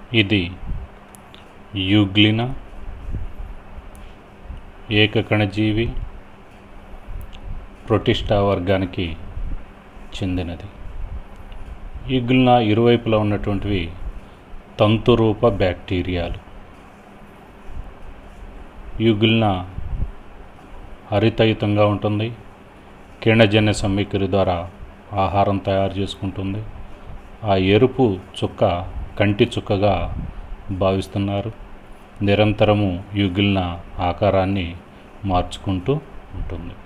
ఇది euglena ఏకకణజీవి Protista వర్గానికి చెందినది. యూగ్లినా ఇరువైపులా ఉన్నటువంటివి తంతురూప బ్యాక్టీరియాలు. యూగ్లినా హరితయుతంగా ఉంటుంది. కిరణజన్య సమ్మేళనం ద్వారా ఆహారం తయారు చేసుకుంటుంది. ఆ ఎరుపు చుక్క కంటి చుక్కగా భావిస్తున్నారు. నిరంతరము యూగ్లినా ఆకారాన్ని మార్చుకుంటూ ఉంటుంది.